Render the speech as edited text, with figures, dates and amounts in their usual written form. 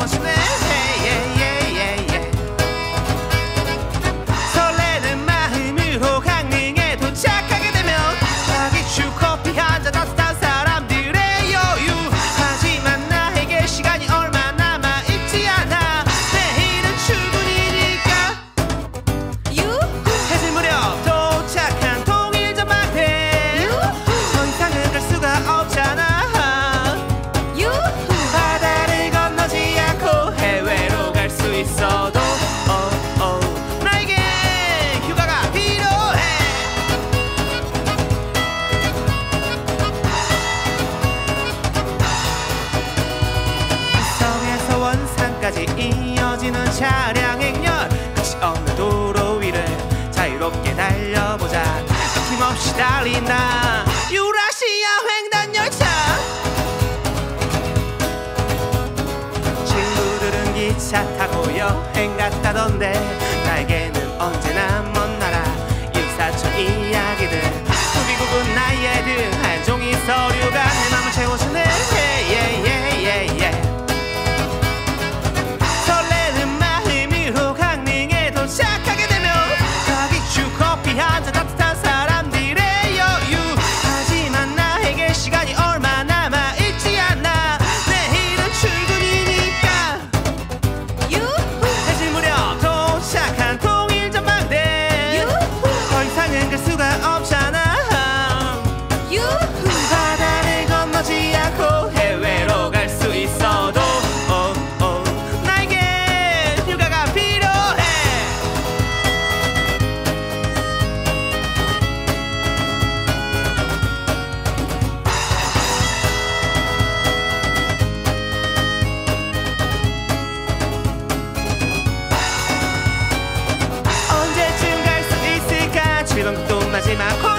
채워주네. 설레는 마음으로 강릉에 도착하게 되면 자기추 커피 한잔 따뜻한 사람들의 여유. 하지만 나에게 시간이 얼마 남아있지 않아. 내일은 출근이니까 해질 무렵 도착한 통일 전망대. 더 이상은 갈 수가 없잖아. 바다를 건너지 않고 해외로 갈 수 있어도 나에게 휴가가 필요해. 서에서 원산까지 이어지는 차량 행렬. 끝이 없는 도로 위를 자유롭게 달려보자. 힘없이 달린다 유라시아 횡단 열차. 친구들은 기차 타고 여행 갔다던데 나에게는 언제나 먼 나라 인사촌 이야기들. 후비국은 나의 등 한 종이 서류가 내 맘을 채워주네. 설레는 마음으로 강릉에 도착하게 되면 자기추 커피 한잔 따뜻한 사람들의 여유. 하지만 나에게 시간이 얼마 남아있지 않아. 내일은 출근이니까 해질 무렵 도착한 통일 전망대. 더 이상은 갈 수가 없잖아. 바다를 건너지 않고 해외로 갈 수 있어도 나에게 휴가가 필요해. 언제쯤 갈 수 있을까. 즐거운 것도 마지막